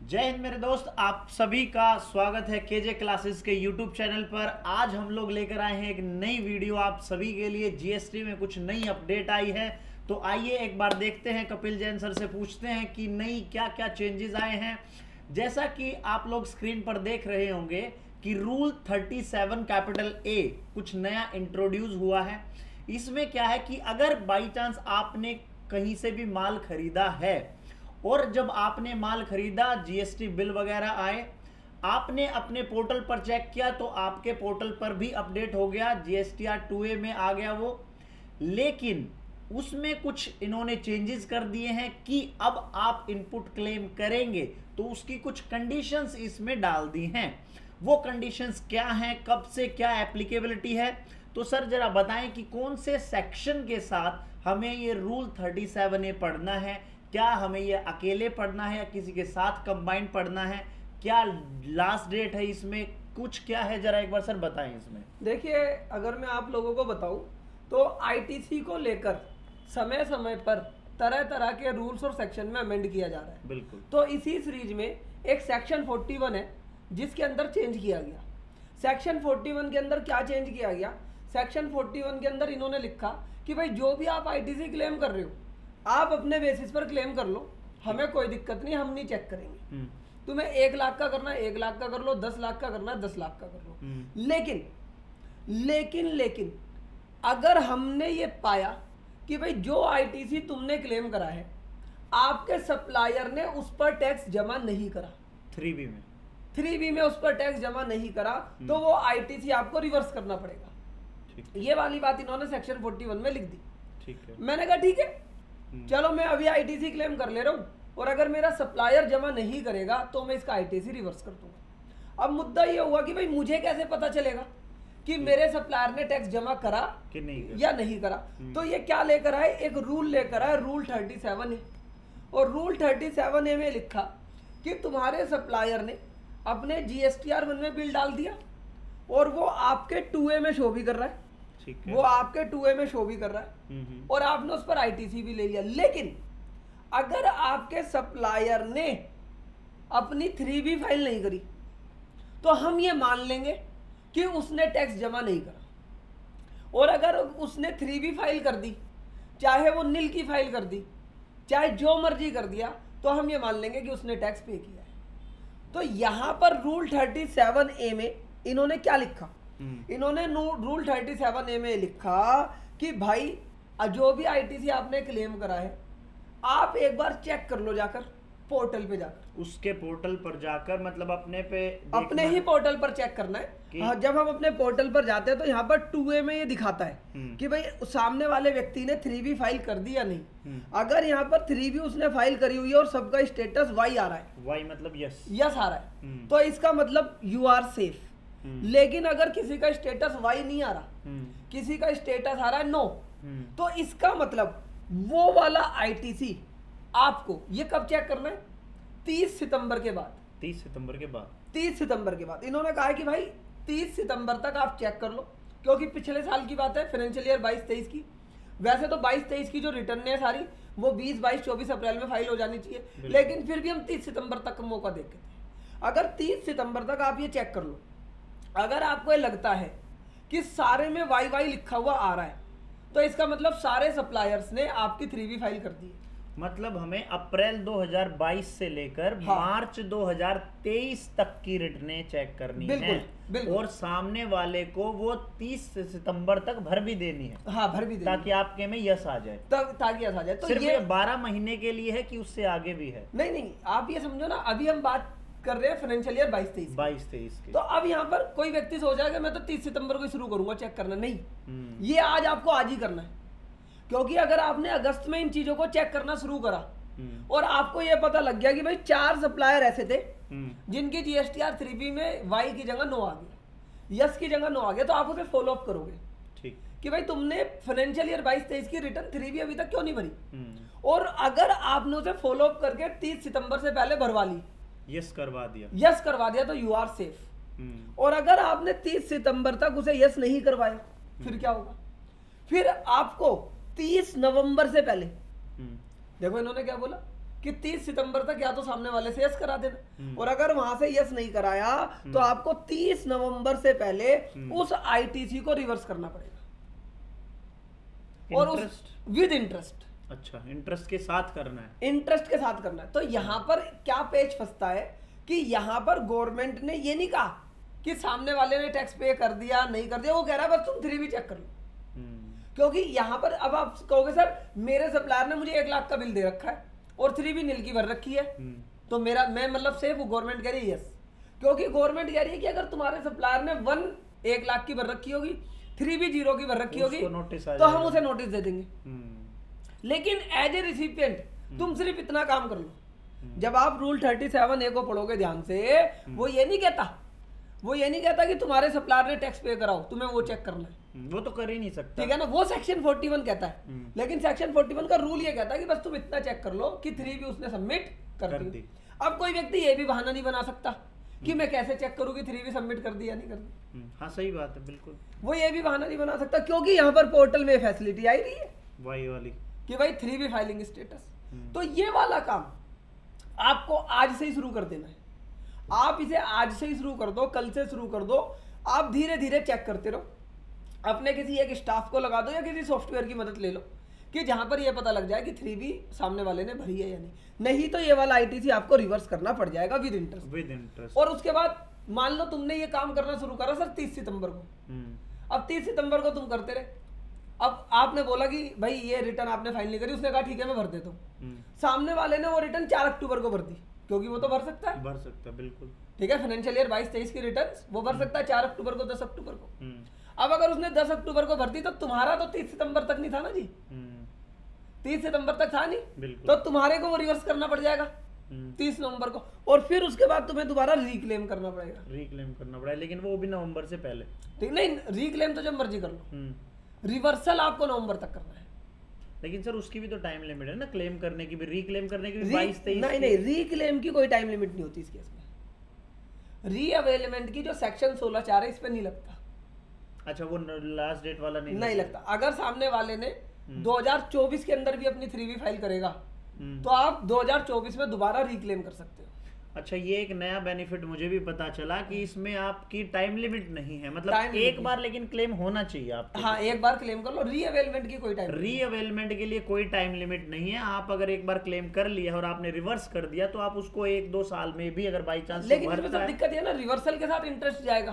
जय हिंद मेरे दोस्त, आप सभी का स्वागत है केजे क्लासेस के यूट्यूब चैनल पर। आज हम लोग लेकर आए हैं एक नई वीडियो आप सभी के लिए। जीएसटी में कुछ नई अपडेट आई है, तो आइए एक बार देखते हैं। कपिल जैन सर से पूछते हैं कि नई क्या क्या चेंजेस आए हैं। जैसा कि आप लोग स्क्रीन पर देख रहे होंगे कि रूल 37 कैपिटल ए कुछ नया इंट्रोड्यूस हुआ है। इसमें क्या है कि अगर बाई चांस आपने कहीं से भी माल खरीदा है और जब आपने माल खरीदा, जीएसटी बिल वगैरह आए, आपने अपने पोर्टल पर चेक किया तो आपके पोर्टल पर भी अपडेट हो गया, जीएसटीआर 2A में आ गया वो। लेकिन उसमें कुछ इन्होंने चेंजेस कर दिए हैं कि अब आप इनपुट क्लेम करेंगे तो उसकी कुछ कंडीशंस इसमें डाल दी हैं। वो कंडीशंस क्या हैं, कब से क्या एप्लीकेबिलिटी है, तो सर जरा बताएं कि कौन से सेक्शन के साथ हमें ये रूल 37A पढ़ना है। क्या हमें ये अकेले पढ़ना है या किसी के साथ कंबाइंड पढ़ना है, क्या लास्ट डेट है इसमें, कुछ क्या है, जरा एक बार सर बताएं इसमें। देखिए, अगर मैं आप लोगों को बताऊं तो आईटीसी को लेकर समय समय पर तरह तरह के रूल्स और सेक्शन में अमेंड किया जा रहा है। बिल्कुल। तो इसी सीरीज में एक सेक्शन 41 है जिसके अंदर चेंज किया गया। सेक्शन 41 के अंदर क्या चेंज किया गया? सेक्शन 41 के अंदर इन्होंने लिखा कि भाई जो भी आप आईटीसी क्लेम कर रहे हो आप अपने बेसिस पर क्लेम कर लो, हमें कोई दिक्कत नहीं, हम नहीं चेक करेंगे। तुम्हें 1 लाख का करना है 1 लाख का कर लो, 10 लाख का करना है 10 लाख का कर लो। लेकिन अगर हमने ये पाया कि भाई जो आईटीसी तुमने क्लेम करा है आपके सप्लायर ने उस पर टैक्स जमा नहीं करा, 3B में उस पर टैक्स जमा नहीं करा, तो वो आईटीसी आपको रिवर्स करना पड़ेगा। ये वाली बात इन्होंने सेक्शन 41 में लिख दी। ठीक है। मैंने कहा ठीक है, चलो मैं अभी आईटीसी क्लेम कर ले रहा हूँ और अगर मेरा सप्लायर जमा नहीं करेगा तो मैं इसका आईटीसी रिवर्स कर दूंगा। अब मुद्दा ये हुआ कि भाई मुझे कैसे पता चलेगा कि मेरे सप्लायर ने टैक्स जमा करा कि नहीं या नहीं करा? तो ये क्या लेकर आए, एक रूल लेकर आए, रूल 37A। और रूल 37A में लिखा कि तुम्हारे सप्लायर ने अपने GSTR1 में बिल डाल दिया और वो आपके 2A में शो भी कर रहा है, वो आपके 2A में शो भी कर रहा है और आपने उस पर आईटीसी भी ले लिया। लेकिन अगर आपके सप्लायर ने अपनी 3B फाइल नहीं करी तो हम ये मान लेंगे कि उसने टैक्स जमा नहीं करा। और अगर उसने 3B फाइल कर दी, चाहे वो नील की फाइल कर दी, चाहे जो मर्जी कर दिया, तो हम ये मान लेंगे कि उसने टैक्स पे किया है। तो यहां पर रूल 37A में इन्होंने क्या लिखा? इन्होंने रूल 37A में लिखा कि भाई जो भी आईटीसी आपने क्लेम करा है आप एक बार चेक कर लो, जाकर पोर्टल पे जाकर, उसके पोर्टल पर जाकर, मतलब अपने ही पोर्टल पर चेक करना है। हाँ, जब हम अपने पोर्टल पर जाते हैं तो यहाँ पर 2A में ये दिखाता है कि भाई सामने वाले व्यक्ति ने 3B फाइल कर दी या नहीं। अगर यहाँ पर 3B उसने फाइल करी हुई है और सबका स्टेटस Y आ रहा है, Y मतलब यस आ रहा है, तो इसका मतलब यू आर सेफ। लेकिन अगर किसी का स्टेटस Y नहीं आ रहा, किसी का स्टेटस आ रहा है नो, तो इसका मतलब वो वाला आईटीसी आपको ये कब चेक करना है? 30 सितंबर के बाद। 30 सितंबर के बाद इन्होंने कहा है कि भाई 30 सितंबर तक आप चेक कर लो, क्योंकि पिछले साल की बात है, फाइनेंशियल ईयर 22-23 की। वैसे तो 22-23 की जो रिटर्न है सारी वो 20, 22, 24 अप्रैल में फाइल हो जानी चाहिए, लेकिन फिर भी हम 30 सितंबर तक मौका देते थे। अगर 30 सितंबर तक आप ये चेक कर लो, अगर आपको ये लगता है कि सारे में YY लिखा हुआ आ रहा है तो इसका मतलब सारे सप्लायर्स ने आपकी 3B फाइल कर दी है। मतलब हमें अप्रैल 2022 से लेकर मार्च 2023 तक की रिटर्नें चेक करनी है और सामने वाले को वो 30 सितंबर तक भर भी देनी है। हाँ, भर भी देनी, ताकि आपके में यस आ जाए, ताकि यस आ जाए। तो सिर्फ ये 12 महीने के लिए है कि उससे आगे भी है? नहीं, आप ये समझो ना, अभी हम बात कर रहे हैं फाइनेंशियल ईयर 22-23 की। तो अब यहाँ पर कोई व्यक्ति सोच जाएगा मैं तो 30 सितंबर को शुरू करूंगा चेक करना। नहीं, ये आपको आज ही करना है, क्योंकि अगर आपने अगस्त में इन चीजों को चेक करना शुरू करा और आपको यह पता लग गया कि भाई 4 सप्लायर ऐसे थे जिनकी GSTR 3B में Y की जगह नो आ गया, यस की जगह नो आ गया, तो आप उसे फॉलो अप करोगे। ठीक, कि भाई तुमने फाइनेंशियल ईयर 22-23 की रिटर्न 3B अभी तक क्यों नहीं भरी? और अगर आपने उसे फॉलो अप करके 30 सितंबर से पहले भरवा ली, यस करवा दिया, तो यू आर सेफ। और अगर आपने 30 सितंबर तक उसे यस नहीं करवाया, फिर क्या होगा? फिर आपको 30 नवंबर से पहले, देखो इन्होंने क्या बोला कि 30 सितंबर तक या तो सामने वाले से यस करा देना, और अगर वहां से यस नहीं कराया तो आपको 30 नवंबर से पहले उस आईटीसी को रिवर्स करना पड़ेगा, और उस विद इंटरेस्ट। अच्छा, इंटरेस्ट के साथ करना है, इंटरेस्ट के साथ करना है। तो यहाँ पर क्या पेच फंसता है कि यहाँ पर गवर्नमेंट ने ये नहीं कहा कि सामने वाले ने टैक्स पे कर दिया नहीं कर दिया, वो कह रहा है बस तुम 3B चेक कर लो। क्योंकि यहाँ पर अब आप कहोगे सर मेरे सप्लायर ने मुझे 1 लाख का बिल दे रखा है और 3B नील की भर रखी है, तो मैं मतलब सेफ हूँ। गवर्नमेंट कह रही है यस, क्योंकि गवर्नमेंट कह रही है कि अगर तुम्हारे सप्लायर ने 1 लाख की भर रखी होगी, 3B 0 की भर रखी होगी, तो हम उसे नोटिस दे देंगे। लेकिन एज ए रिसिपिएंट तुम सिर्फ इतना काम कर लो। जब आप रूल 37A को पढ़ोगे ध्यान से, वो ये नहीं कहता कि तुम्हारे सप्लायर ने टैक्स पे कराओ, तुम्हें वो चेक करना है, वो तो कर ही नहीं सकता, ठीक है ना। वो सेक्शन 41 कहता है, लेकिन सेक्शन 41 का रूल ये कहता है कि बस तुम इतना चेक कर लो कि 3B उसने सबमिट कर दी। अब कोई व्यक्ति ये भी बहाना नहीं बना सकता कि मैं कैसे चेक करूं कि 3B सबमिट कर दी या नहीं कर दी। हाँ सही बात है, बिल्कुल वो ये भी बहाना नहीं बना सकता, क्योंकि यहाँ पर पोर्टल में फैसिलिटी आई रही है वही वाली कि भाई 3B फाइलिंग स्टेटस। तो ये वाला काम आपको आज से ही शुरू कर देना है। आप इसे आज से ही शुरू कर दो, कल से शुरू कर दो। आप धीरे धीरे चेक करते रहो, अपने किसी एक स्टाफ को लगा दो या किसी सॉफ्टवेयर की मदद ले लो कि जहां पर ये पता लग जाए कि 3B सामने वाले ने भरी है या नहीं तो ये वाला आईटीसी आपको रिवर्स करना पड़ जाएगा विद इंटरेस्ट। और उसके बाद मान लो तुमने ये काम करना शुरू करा सर 30 सितंबर को। अब 30 सितंबर को तुम करते रहे, अब आपने बोला कि भाई ये रिटर्न आपने फाइल नहीं करी, उसने कहा ठीक है मैं भर देता हूँ। सामने वाले ने वो रिटर्न 4 अक्टूबर को भर दी, क्योंकि वो तो भर सकता है, बिल्कुल ठीक है। फाइनेंशियल ईयर 22-23 की रिटर्न वो भर सकता है 4 अक्टूबर को, 10 अक्टूबर को। अब अगर उसने 10 अक्टूबर को भर दी तो तुम्हारा तो 30 सितंबर तक नहीं था ना जी, 30 सितंबर तक था नहीं, तो तुम्हारे को वो रिवर्स करना पड़ जाएगा 30 नवंबर को, और फिर उसके बाद तुम्हें दोबारा रिक्लेम करना पड़ेगा। लेकिन वो भी नवंबर से पहले, ठीक नहीं, रिक्लेम तो जब मर्जी कर लो, रिवर्सल आपको नवंबर तक करना है। लेकिन सर उसकी भी तो टाइम लिमिट है ना, क्लेम करने की भी, रिक्लेम करने की भी 22-23। नहीं, रिक्लेम की कोई टाइम लिमिट नहीं होती इस केस में। रीअवेलमेंट की जो सेक्शन 16(4) है इस पे नहीं लगता। अच्छा, वो लास्ट डेट वाला नहीं लगता। अगर सामने वाले ने 2024 के अंदर भी अपनी 3B फाइल करेगा तो आप 2024 में दोबारा रिक्लेम कर सकते हो। अच्छा, ये एक नया बेनिफिट मुझे भी पता चला कि इसमें आपकी टाइम लिमिट नहीं है, मतलब एक बार लेकिन क्लेम होना चाहिए आपको। हाँ, एक बार क्लेम कर लो, रीअवेलमेंट की कोई टाइम, रीअवेलमेंट के लिए कोई टाइम लिमिट नहीं है। आप अगर एक बार क्लेम कर लिया और आपने रिवर्स कर दिया तो आप उसको 1-2 साल में भी अगर बाई चांस, लेकिन इसमें सब दिक्कत है ना, रिवर्सल के साथ इंटरेस्ट जाएगा,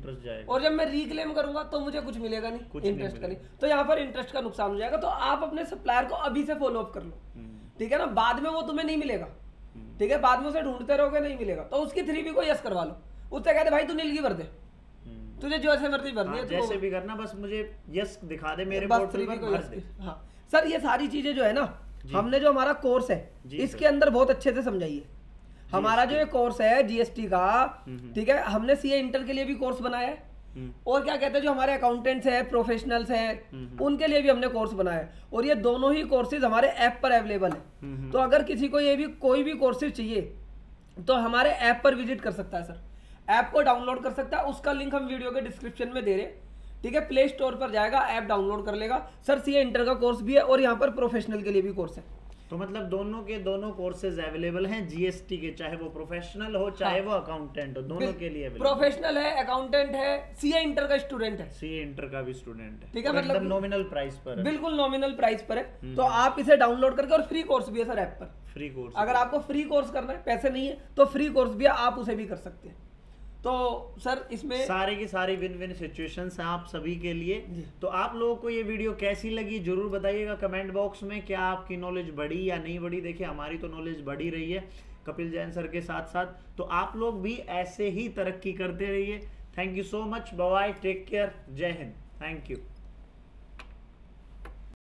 और जब मैं रिक्लेम करूंगा तो मुझे कुछ मिलेगा नहीं, इंटरेस्ट का नहीं, तो यहाँ पर इंटरेस्ट का नुकसान हो जाएगा। तो आप अपने सप्लायर को अभी से फॉलो अप कर लो, ठीक है ना। बाद में वो तुम्हें नहीं मिलेगा, ठीक है, बाद में उसे ढूंढते रहोगे नहीं मिलेगा, तो उसकी 3B को यस करवा लो। उससे कहते भाई तू नील की भर दे, तुझे जो ऐसे मर्जी भरनी है, जैसे भी करना, बस मुझे यस दिखा दे मेरे पोर्टल पर, भर दे। हाँ सर, ये सारी चीजें जो है ना, हमने जो हमारा कोर्स है इसके अंदर बहुत अच्छे से समझाई है। हमारा जो ये कोर्स है GST का, ठीक है, हमने CA इंटर के लिए भी कोर्स बनाया है, और क्या कहते हैं जो हमारे अकाउंटेंट्स हैं, प्रोफेशनल्स हैं, उनके लिए भी हमने कोर्स बनाया है, और ये दोनों ही कोर्सेज हमारे ऐप पर अवेलेबल है। तो अगर किसी को ये भी कोई भी कोर्सेज चाहिए तो हमारे ऐप पर विजिट कर सकता है सर, ऐप को डाउनलोड कर सकता है। उसका लिंक हम वीडियो के डिस्क्रिप्शन में दे रहे हैं, ठीक है। प्ले स्टोर पर जाएगा, ऐप डाउनलोड कर लेगा। सर CA इंटर का कोर्स भी है और यहाँ पर प्रोफेशनल के लिए भी कोर्स है। तो मतलब दोनों के दोनों कोर्सेज अवेलेबल हैं GST के, चाहे वो प्रोफेशनल हो चाहे वो अकाउंटेंट हो, दोनों के लिए प्रोफेशनल है, अकाउंटेंट है, CA इंटर का स्टूडेंट है, CA इंटर का भी स्टूडेंट है, ठीक है, मतलब नॉमिनल प्राइस पर है, बिल्कुल नॉमिनल प्राइस पर है। तो आप इसे डाउनलोड करके, और फ्री कोर्स भी है सर ऐप पर, फ्री कोर्स। अगर आपको फ्री कोर्स करना है, पैसे नहीं है तो फ्री कोर्स भी है, आप उसे भी कर सकते हैं। तो सर इसमें सारे की सारी विन विन सिचुएशंस हैं आप सभी के लिए। तो आप लोगों को ये वीडियो कैसी लगी जरूर बताइएगा कमेंट बॉक्स में। क्या आपकी नॉलेज बढ़ी या नहीं बढ़ी? देखिए हमारी तो नॉलेज बढ़ी रही है कपिल जैन सर के साथ साथ, तो आप लोग भी ऐसे ही तरक्की करते रहिए। Thank you so much, bye, take care, जय हिंद, थैंक यू।